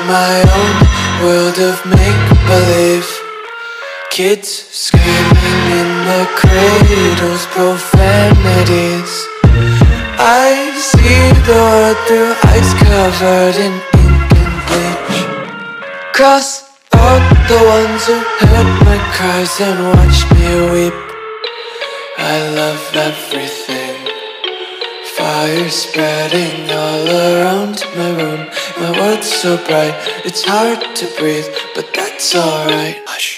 my own world of make-believe. Kids screaming in the cradles, profanities. I see the world through ice covered in ink and bleach. Cross out the ones who heard my cries and watched me weep. I love everything. Fire spreading all around my room. My world's so bright, it's hard to breathe, but that's alright. Hush.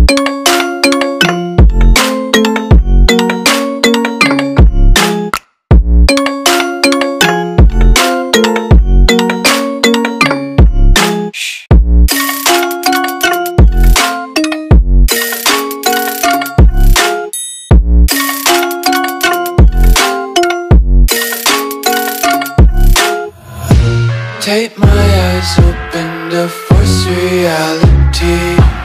Tape my eyes open to force reality.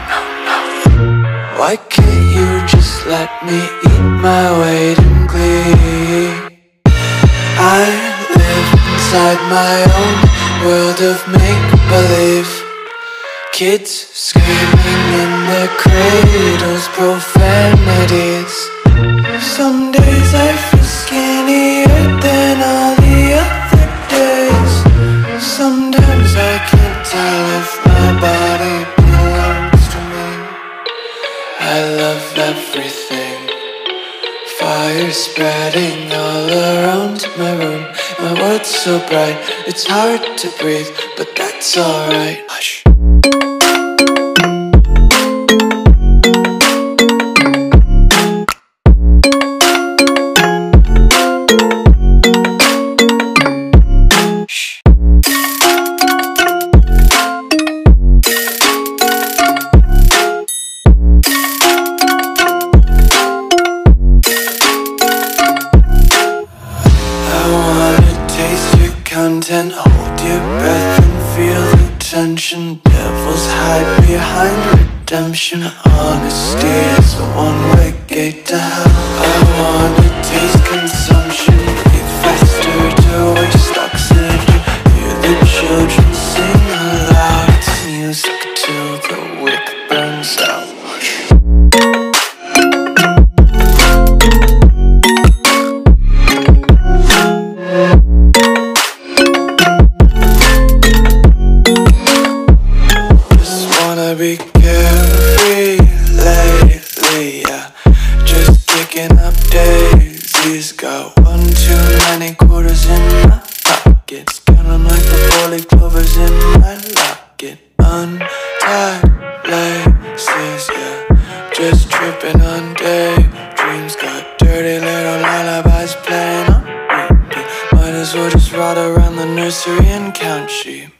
Why can't you just let me eat my weight in glee? I live inside my own world of make-believe. Kids screaming in their cradles, profanities. Some days I feel skinnier than all the other days. Sometimes I can't tell if my body belongs to me. I love everything. Fire spreading all around my room. My world's so bright, it's hard to breathe, but that's alright. Hush. Content, hold your breath and feel the tension. Devils hide behind redemption. Honesty is a one-way gate to hell. I wanna taste consumption, breathe faster to waste oxygen. Hear the children sing aloud. It's music till the wick burns out. Be carefree lately, yeah. Just kicking up daisies. Got one too many quarters in my pockets. Counting like the four-leaf clovers in my locket. Untied laces, yeah. Just tripping on daydreams. Got dirty little lullabies playing on repeat. Might as well just ride around the nursery and count sheep.